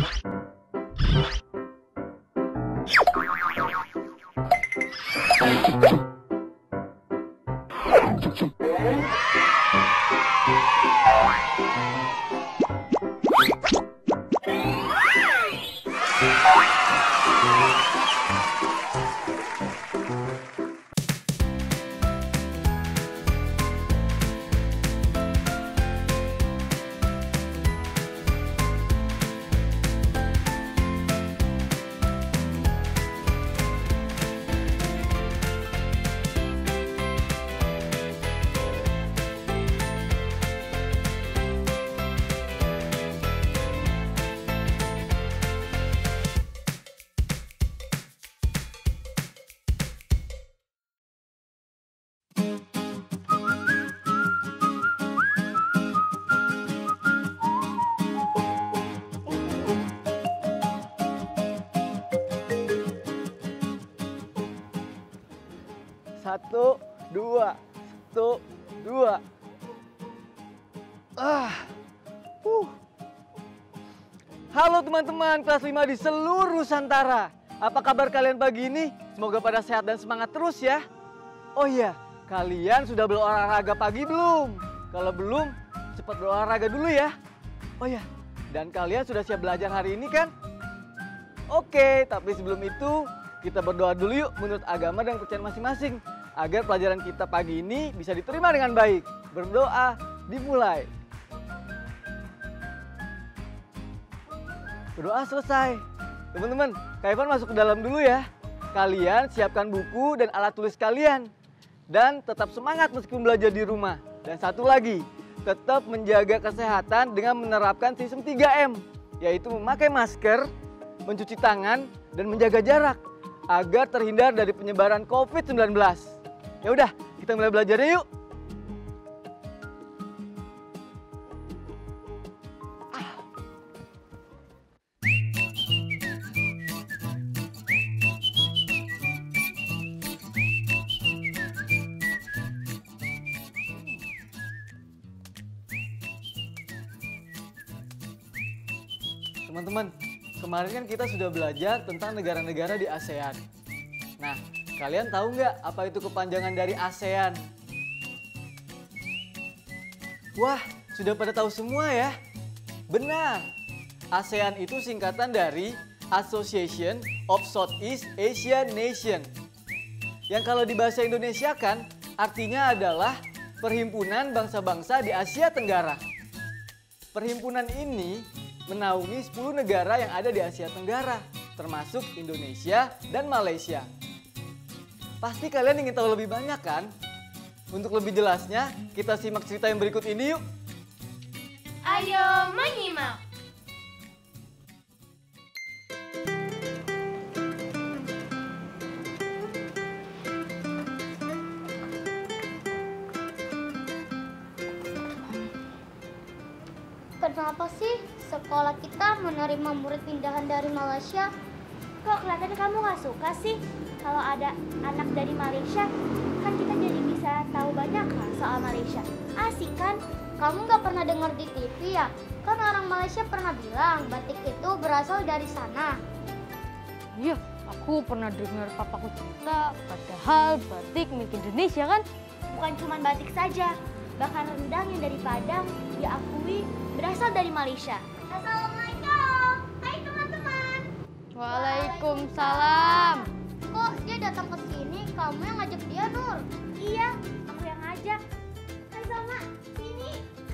Satu, dua, satu, dua. Halo teman-teman kelas 5 di seluruh Nusantara. Apa kabar kalian pagi ini? Semoga pada sehat dan semangat terus ya. Oh iya, kalian sudah berolahraga pagi belum? Kalau belum, cepat berolahraga dulu ya. Oh iya, dan kalian sudah siap belajar hari ini kan? Oke, tapi sebelum itu kita berdoa dulu yuk menurut agama dan kepercayaan masing-masing. Agar pelajaran kita pagi ini bisa diterima dengan baik. Berdoa dimulai. Berdoa selesai. Teman-teman, Kak Ivan masuk ke dalam dulu ya. Kalian siapkan buku dan alat tulis kalian. Dan tetap semangat meskipun belajar di rumah. Dan satu lagi, tetap menjaga kesehatan dengan menerapkan sistem 3M. Yaitu memakai masker, mencuci tangan, dan menjaga jarak. Agar terhindar dari penyebaran COVID-19. Ya udah, kita mulai belajarnya yuk. Teman-teman, kemarin kan kita sudah belajar tentang negara-negara di ASEAN. Nah, kalian tahu nggak apa itu kepanjangan dari ASEAN? Wah, sudah pada tahu semua ya? Benar, ASEAN itu singkatan dari Association of Southeast Asian Nation. Yang kalau di bahasa Indonesia kan artinya adalah Perhimpunan Bangsa-Bangsa di Asia Tenggara. Perhimpunan ini menaungi 10 negara yang ada di Asia Tenggara, termasuk Indonesia dan Malaysia. Pasti kalian ingin tahu lebih banyak kan? Untuk lebih jelasnya, kita simak cerita yang berikut ini yuk. Ayo menyimak. Kenapa sih sekolah kita menerima murid pindahan dari Malaysia? Kok kelihatannya kamu nggak suka sih? Kalau ada anak dari Malaysia, kan kita jadi bisa tahu banyak hal soal Malaysia. Asik kan? Kamu nggak pernah dengar di TV ya? Kan orang Malaysia pernah bilang batik itu berasal dari sana. Iya, aku pernah dengar papaku cerita, padahal batik milik Indonesia kan? Bukan cuma batik saja, bahkan rendang yang dari Padang diakui berasal dari Malaysia. Assalamualaikum, hai teman-teman. Waalaikumsalam. Kok dia datang ke sini? Kamu yang ngajak dia, Nur? Iya, aku yang ngajak. Hai Salma, sini.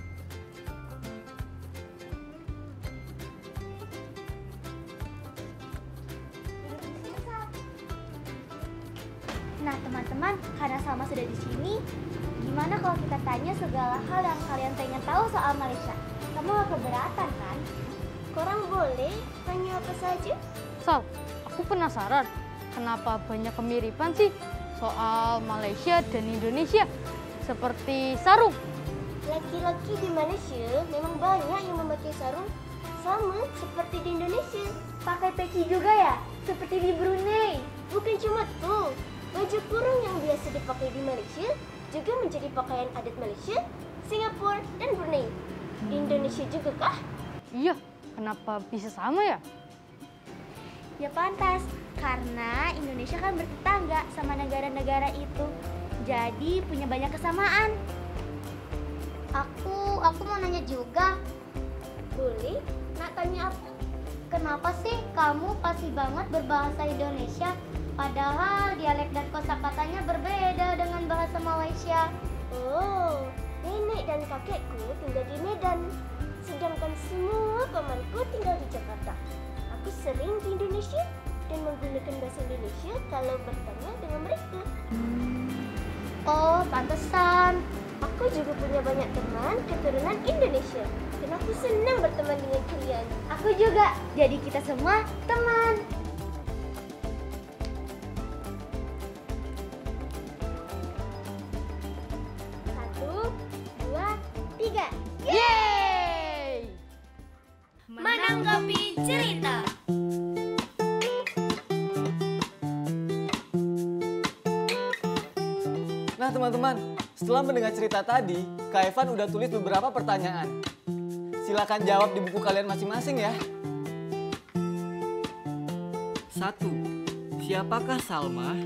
Nah teman-teman, karena Salma sudah di sini, gimana kalau kita tanya segala hal yang kalian pengen tahu soal Malaysia? Kamu gak keberatan kan? Korang boleh tanya apa saja? Sal, aku penasaran, kenapa banyak kemiripan sih soal Malaysia dan Indonesia? Seperti sarung. Laki-laki di Malaysia memang banyak yang memakai sarung, sama seperti di Indonesia. Pakai peci juga ya? Seperti di Brunei. Bukan cuma tuh, baju kurung yang biasa dipakai di Malaysia juga menjadi pakaian adat Malaysia, Singapura, dan Brunei. Di Indonesia juga kah? Iya, Kenapa bisa sama ya? Ya pantas, karena Indonesia kan bertetangga sama negara-negara itu. Jadi punya banyak kesamaan. Aku mau nanya juga. Boleh? Nak tanya apa? Kenapa sih kamu fasih banget berbahasa Indonesia? Padahal dialek dan kosakatanya berbeda dengan bahasa Malaysia. Oh, nenek dan kakekku tinggal di Medan. Sedangkan semua pamanku tinggal di Jakarta. Aku sering di Indonesia dan menggunakan bahasa Indonesia kalau bertanya dengan mereka. Oh, pantesan. Aku juga punya banyak teman keturunan Indonesia. Dan aku senang berteman dengan kalian. Aku juga. Jadi kita semua teman. Satu, dua, tiga. Yeay! Menanggapi cerita. Nah teman-teman, setelah mendengar cerita tadi, Kak Evan udah tulis beberapa pertanyaan. Silakan jawab di buku kalian masing-masing ya. 1. Siapakah Salma?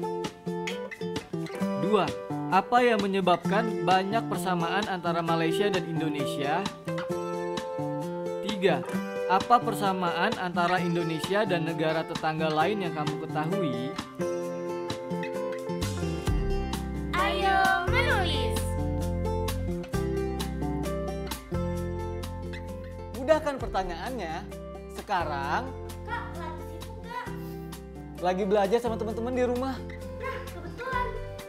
2. Apa yang menyebabkan banyak persamaan antara Malaysia dan Indonesia? 3. Apa persamaan antara Indonesia dan negara tetangga lain yang kamu ketahui? Ayo menulis. Mudah kan pertanyaannya? Sekarang Kak, lagi sibuk gak? lagi belajar sama teman-teman di rumah. Nah, kebetulan.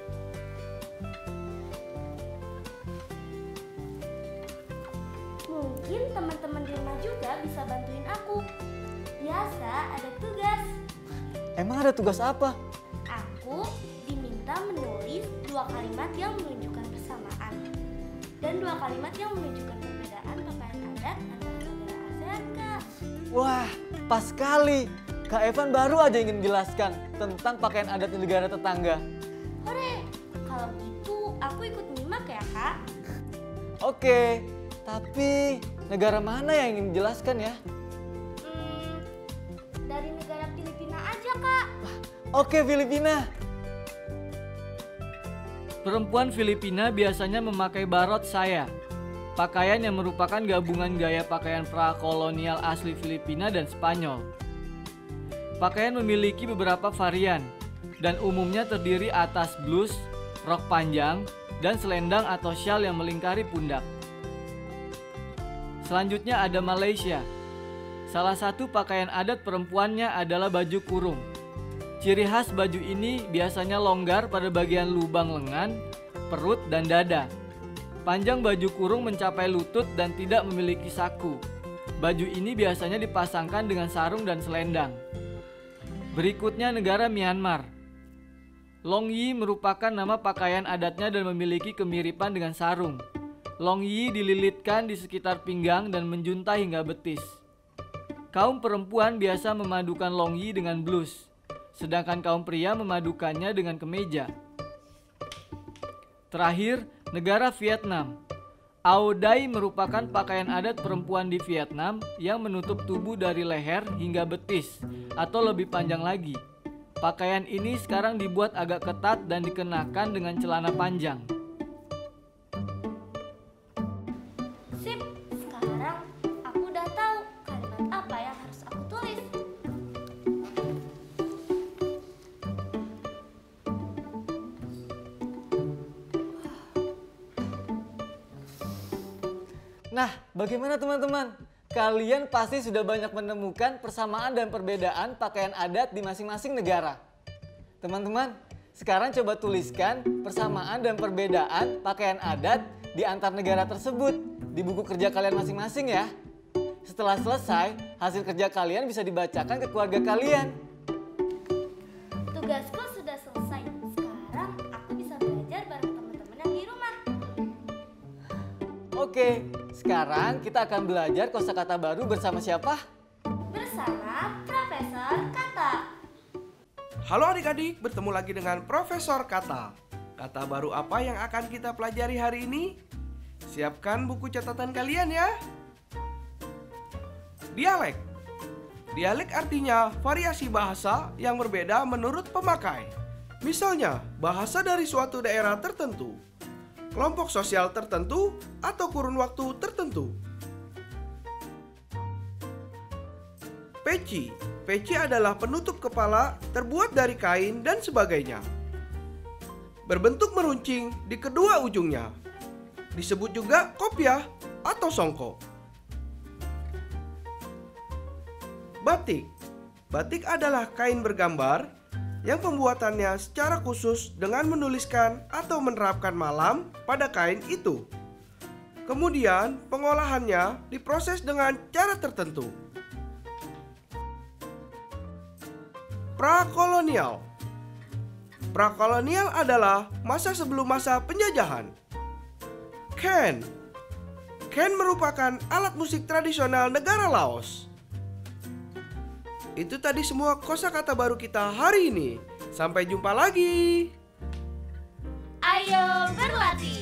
Mungkin teman-teman di rumah juga bisa bantuin aku. Biasa ada tugas. Emang ada tugas apa? Aku diminta menulis 2 kalimat yang menunjukkan persamaan dan 2 kalimat yang menunjukkan perbedaan pakaian adat antara negara ASEAN, Kak. Wah, pas sekali. Kak Evan baru aja ingin jelaskan tentang pakaian adat di negara tetangga. Hore, kalau gitu aku ikut nyimak ya, Kak. Oke, tapi negara mana yang ingin dijelaskan ya? Dari negara Filipina aja, Kak. Oke, Filipina. Perempuan Filipina biasanya memakai barot saya, pakaian yang merupakan gabungan gaya pakaian prakolonial asli Filipina dan Spanyol. Pakaian memiliki beberapa varian dan umumnya terdiri atas blus, rok panjang, dan selendang atau syal yang melingkari pundak. Selanjutnya ada Malaysia. Salah satu pakaian adat perempuannya adalah baju kurung. Ciri khas baju ini biasanya longgar pada bagian lubang lengan, perut, dan dada. Panjang baju kurung mencapai lutut dan tidak memiliki saku. Baju ini biasanya dipasangkan dengan sarung dan selendang. Berikutnya negara Myanmar. Long Yi merupakan nama pakaian adatnya dan memiliki kemiripan dengan sarung. Long Yi dililitkan di sekitar pinggang dan menjuntai hingga betis. Kaum perempuan biasa memadukan Long Yi dengan blus, sedangkan kaum pria memadukannya dengan kemeja. Terakhir, negara Vietnam. Ao Dai merupakan pakaian adat perempuan di Vietnam yang menutup tubuh dari leher hingga betis atau lebih panjang lagi. Pakaian ini sekarang dibuat agak ketat dan dikenakan dengan celana panjang. Sip, sekarang aku udah tahu kalimat apa yang harus aku tulis. Nah, bagaimana teman-teman? Kalian pasti sudah banyak menemukan persamaan dan perbedaan pakaian adat di masing-masing negara. Teman-teman, sekarang coba tuliskan persamaan dan perbedaan pakaian adat di antar negara tersebut di buku kerja kalian masing-masing ya. Setelah selesai, hasil kerja kalian bisa dibacakan ke keluarga kalian. Tugasku sudah selesai. Sekarang aku bisa belajar bareng teman-teman yang di rumah. Oke, sekarang kita akan belajar kosakata baru bersama siapa? Bersama Profesor Kata. Halo adik-adik, bertemu lagi dengan Profesor Kata. Kata baru apa yang akan kita pelajari hari ini? Siapkan buku catatan kalian ya. Dialek. Dialek artinya variasi bahasa yang berbeda menurut pemakai. Misalnya, bahasa dari suatu daerah tertentu, kelompok sosial tertentu, atau kurun waktu tertentu. Peci. Peci adalah penutup kepala terbuat dari kain dan sebagainya. Berbentuk meruncing di kedua ujungnya. Disebut juga kopiah atau songkok. Batik. Batik adalah kain bergambar yang pembuatannya secara khusus dengan menuliskan atau menerapkan malam pada kain itu. Kemudian pengolahannya diproses dengan cara tertentu. Prakolonial. Prakolonial adalah masa sebelum masa penjajahan. Khen. Khen merupakan alat musik tradisional negara Laos. Itu tadi semua kosakata baru kita hari ini. Sampai jumpa lagi. Ayo berlatih.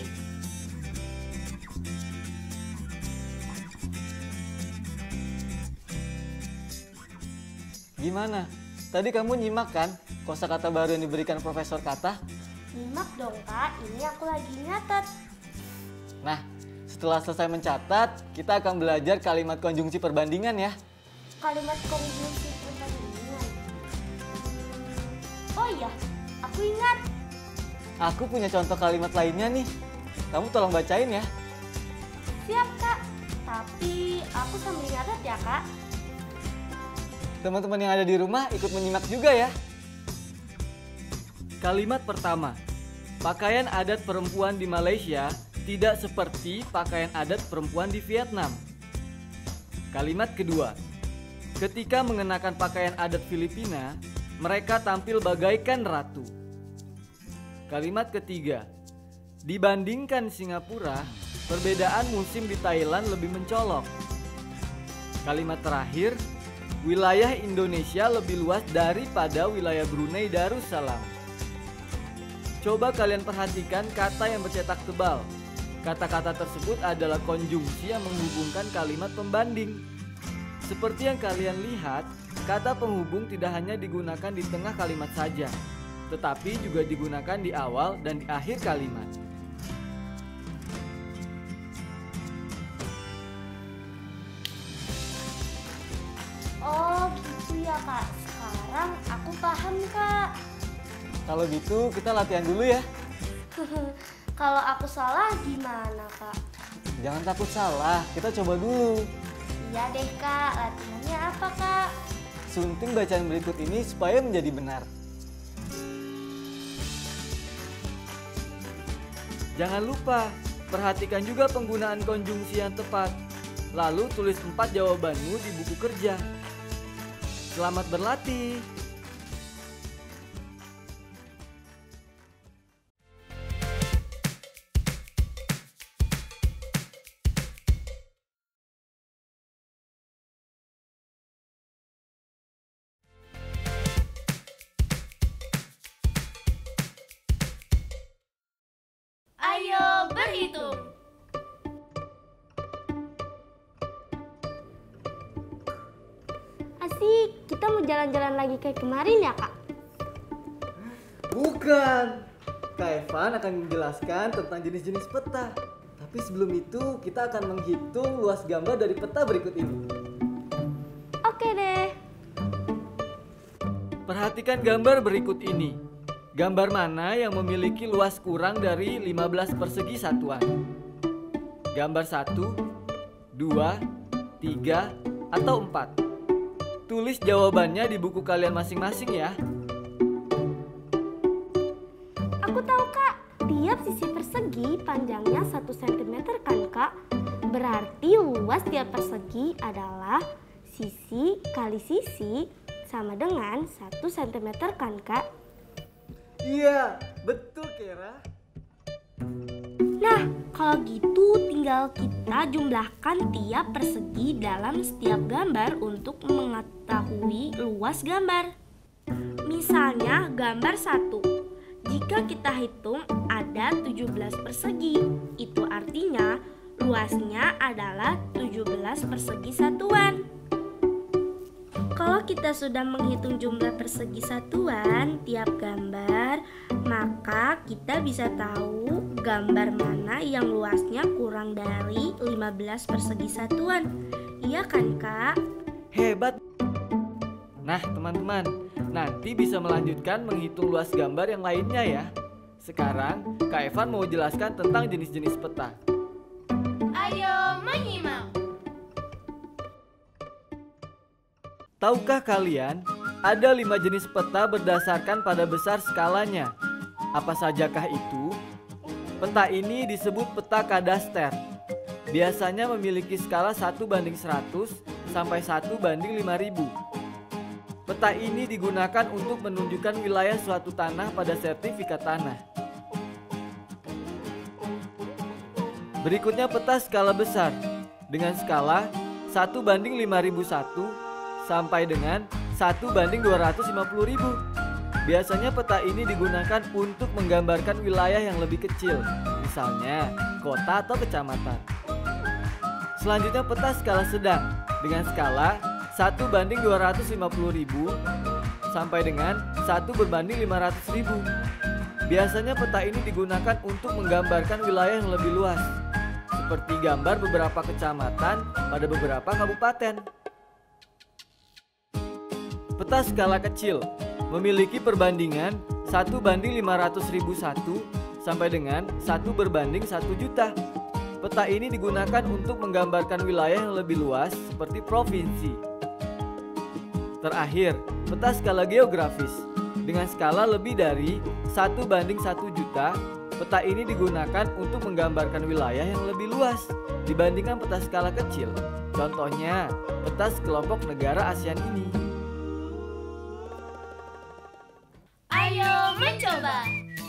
Gimana? Tadi kamu nyimak kan kosakata baru yang diberikan Profesor Kata? Nyimak dong Kak, ini aku lagi nyatet. Nah, setelah selesai mencatat, kita akan belajar kalimat konjungsi perbandingan ya. Kalimat konjungsi perbandingan. Oh iya, aku ingat. Aku punya contoh kalimat lainnya nih. Kamu tolong bacain ya. Siap Kak, tapi aku sambil nyatet ya Kak. Teman-teman yang ada di rumah ikut menyimak juga ya. Kalimat pertama. Pakaian adat perempuan di Malaysia tidak seperti pakaian adat perempuan di Vietnam. Kalimat kedua. Ketika mengenakan pakaian adat Filipina, mereka tampil bagaikan ratu. Kalimat ketiga. Dibandingkan Singapura, perbedaan musim di Thailand lebih mencolok. Kalimat terakhir. Wilayah Indonesia lebih luas daripada wilayah Brunei Darussalam. Coba kalian perhatikan kata yang bercetak tebal. Kata-kata tersebut adalah konjungsi yang menghubungkan kalimat pembanding. Seperti yang kalian lihat, kata penghubung tidak hanya digunakan di tengah kalimat saja, tetapi juga digunakan di awal dan di akhir kalimat. Oh gitu ya Kak, sekarang aku paham Kak. Kalau gitu kita latihan dulu ya. Kalau aku salah gimana Kak? Jangan takut salah, kita coba dulu. Iya deh Kak, latihannya apa Kak? Sunting bacaan berikut ini supaya menjadi benar. Jangan lupa, perhatikan juga penggunaan konjungsi yang tepat. Lalu tulis 4 jawabanmu di buku kerja. Selamat berlatih. Ayo berhitung. Asik, kita mau jalan-jalan lagi kayak kemarin ya Kak? Bukan. Kak Evan akan menjelaskan tentang jenis-jenis peta. Tapi sebelum itu kita akan menghitung luas gambar dari peta berikut ini. Oke deh. Perhatikan gambar berikut ini. Gambar mana yang memiliki luas kurang dari 15 persegi satuan? Gambar 1, 2, 3, atau 4? Tulis jawabannya di buku kalian masing-masing ya. Aku tahu Kak, tiap sisi persegi panjangnya 1 cm kan Kak? Berarti luas tiap persegi adalah sisi kali sisi sama dengan 1 cm kan Kak? Iya, betul Kera. Nah, kalau gitu tinggal kita jumlahkan tiap persegi dalam setiap gambar untuk mengetahui luas gambar. Misalnya gambar 1. Jika kita hitung ada 17 persegi, itu artinya luasnya adalah 17 persegi satuan. Kalau kita sudah menghitung jumlah persegi satuan tiap gambar, maka kita bisa tahu gambar mana yang luasnya kurang dari 15 persegi satuan. Iya kan, Kak? Hebat. Nah, teman-teman, nanti bisa melanjutkan menghitung luas gambar yang lainnya ya. Sekarang, Kak Evan mau jelaskan tentang jenis-jenis peta. Ayo menyimak. Tahukah kalian, ada 5 jenis peta berdasarkan pada besar skalanya. Apa sajakah itu? Peta ini disebut peta kadaster. Biasanya memiliki skala 1:100 sampai 1:5000. Peta ini digunakan untuk menunjukkan wilayah suatu tanah pada sertifikat tanah. Berikutnya peta skala besar dengan skala 1:5001 sampai dengan 1:250.000. Biasanya peta ini digunakan untuk menggambarkan wilayah yang lebih kecil, misalnya kota atau kecamatan. Selanjutnya peta skala sedang dengan skala 1:250.000 sampai dengan 1:500.000. Biasanya peta ini digunakan untuk menggambarkan wilayah yang lebih luas, seperti gambar beberapa kecamatan pada beberapa kabupaten. Peta skala kecil memiliki perbandingan 1:500.001 sampai dengan 1:1 juta. Peta ini digunakan untuk menggambarkan wilayah yang lebih luas seperti provinsi. Terakhir, peta skala geografis dengan skala lebih dari 1:1 juta. Peta ini digunakan untuk menggambarkan wilayah yang lebih luas dibandingkan peta skala kecil. Contohnya, peta sekelompok negara ASEAN ini. Ayo mencoba.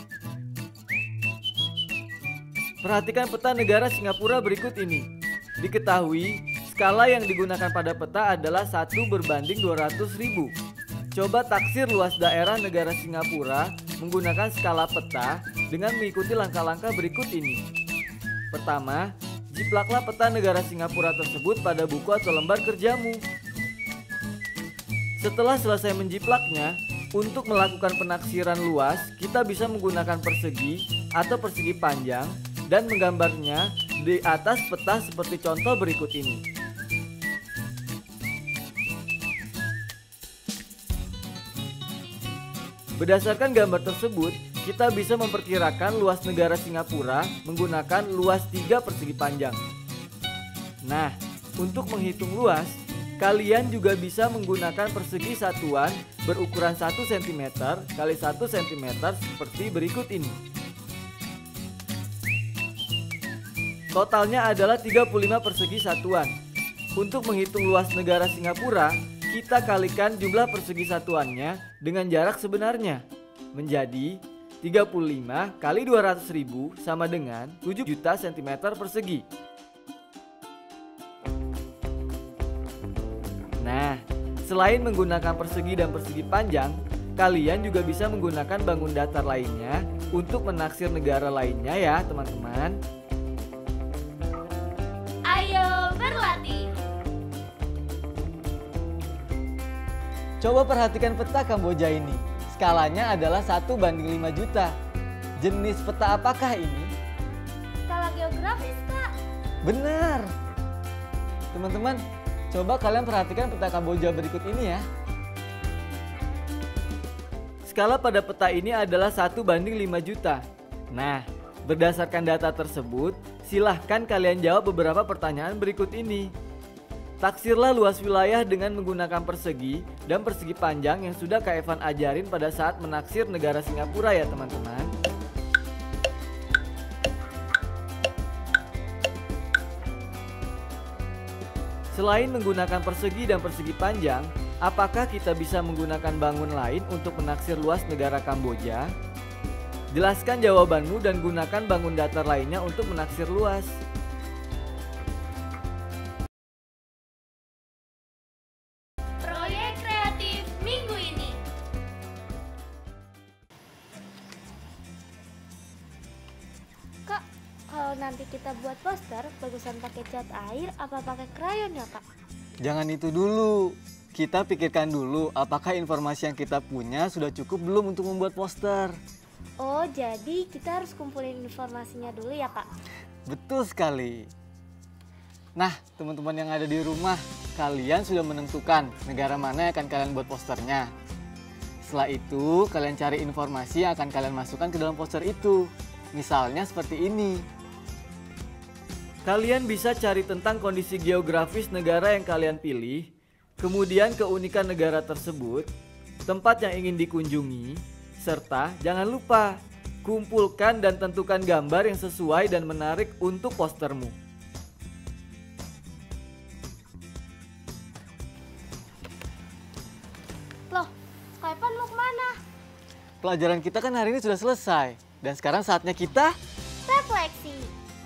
Perhatikan peta negara Singapura berikut ini. Diketahui, skala yang digunakan pada peta adalah 1:200.000. Coba taksir luas daerah negara Singapura menggunakan skala peta dengan mengikuti langkah-langkah berikut ini. Pertama, jiplaklah peta negara Singapura tersebut pada buku atau lembar kerjamu. Setelah selesai menjiplaknya, untuk melakukan penaksiran luas, kita bisa menggunakan persegi atau persegi panjang dan menggambarnya di atas peta seperti contoh berikut ini. Berdasarkan gambar tersebut, kita bisa memperkirakan luas negara Singapura menggunakan luas 3 persegi panjang. Nah, untuk menghitung luas, kalian juga bisa menggunakan persegi satuan berukuran 1 cm x 1 cm seperti berikut ini. Totalnya adalah 35 persegi satuan. Untuk menghitung luas negara Singapura, kita kalikan jumlah persegi satuannya dengan jarak sebenarnya. Menjadi 35 kali 200.000 sama dengan 7 juta cm persegi. Nah, selain menggunakan persegi dan persegi panjang, kalian juga bisa menggunakan bangun datar lainnya untuk menaksir negara lainnya ya teman-teman. Ayo berlatih. Coba perhatikan peta Kamboja ini. Skalanya adalah 1:5 juta. Jenis peta apakah ini? Skala geografis, Kak. Benar. Teman-teman, coba kalian perhatikan peta Kamboja berikut ini ya. Skala pada peta ini adalah 1:5 juta. Nah, berdasarkan data tersebut, silahkan kalian jawab beberapa pertanyaan berikut ini. Taksirlah luas wilayah dengan menggunakan persegi dan persegi panjang yang sudah Kak Evan ajarin pada saat menaksir negara Singapura ya teman-teman. Selain menggunakan persegi dan persegi panjang, apakah kita bisa menggunakan bangun lain untuk menaksir luas negara Kamboja? Jelaskan jawabanmu dan gunakan bangun datar lainnya untuk menaksir luas. Proyek kreatif minggu ini. Kak, kalau nanti kita buat poster, bagusan pakai cat air apa pakai krayon ya, Kak? Jangan itu dulu. kita pikirkan dulu apakah informasi yang kita punya sudah cukup belum untuk membuat poster. Oh, jadi kita harus kumpulin informasinya dulu ya, Kak? Betul sekali. Nah, teman-teman yang ada di rumah, kalian sudah menentukan negara mana yang akan kalian buat posternya. Setelah itu, kalian cari informasi yang akan kalian masukkan ke dalam poster itu. Misalnya seperti ini. Kalian bisa cari tentang kondisi geografis negara yang kalian pilih, kemudian keunikan negara tersebut, tempat yang ingin dikunjungi, serta jangan lupa kumpulkan dan tentukan gambar yang sesuai dan menarik untuk postermu. Loh, Kak Evan mau kemana? Pelajaran kita kan hari ini sudah selesai, dan sekarang saatnya kita Refleksi.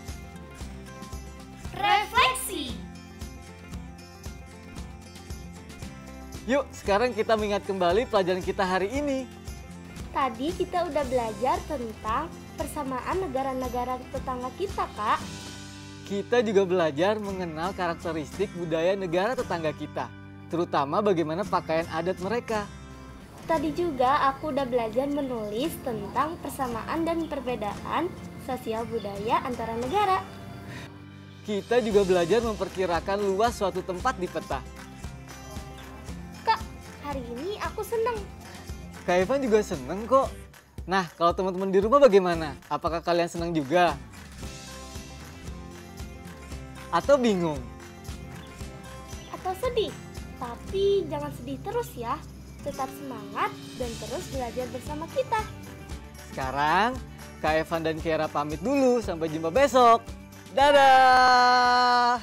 Yuk, sekarang kita mengingat kembali pelajaran kita hari ini. Tadi kita udah belajar tentang persamaan negara-negara tetangga kita, Kak. Kita juga belajar mengenal karakteristik budaya negara tetangga kita, terutama bagaimana pakaian adat mereka. Tadi juga aku udah belajar menulis tentang persamaan dan perbedaan sosial budaya antara negara. Kita juga belajar memperkirakan luas suatu tempat di peta. Kak, hari ini aku seneng. Kak Evan juga seneng kok. Nah, kalau teman-teman di rumah bagaimana? Apakah kalian senang juga? Atau bingung? Atau sedih? Tapi jangan sedih terus ya. Tetap semangat dan terus belajar bersama kita. Sekarang, Kak Evan dan Kiara pamit dulu. Sampai jumpa besok. Dadah!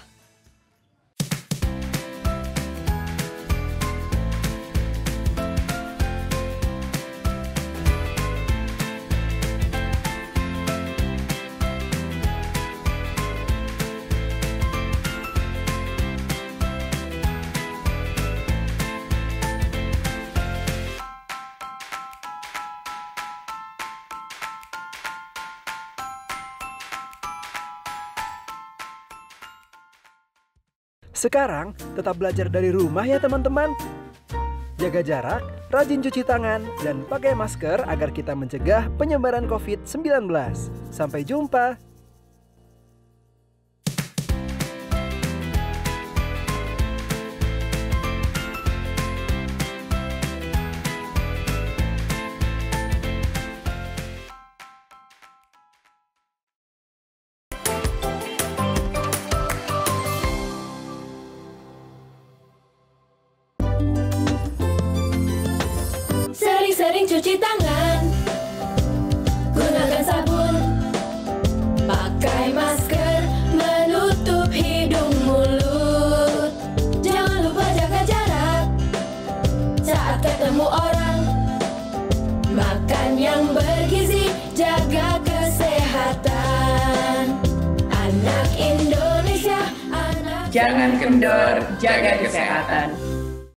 Sekarang tetap belajar dari rumah ya teman-teman. Jaga jarak, rajin cuci tangan, dan pakai masker agar kita mencegah penyebaran COVID-19. Sampai jumpa. Sering-sering cuci tangan, gunakan sabun, pakai masker, menutup hidung mulut. Jangan lupa jaga jarak saat ketemu orang. Makan yang bergizi, jaga kesehatan. Anak Indonesia, anak Jangan kendor, jaga kesehatan.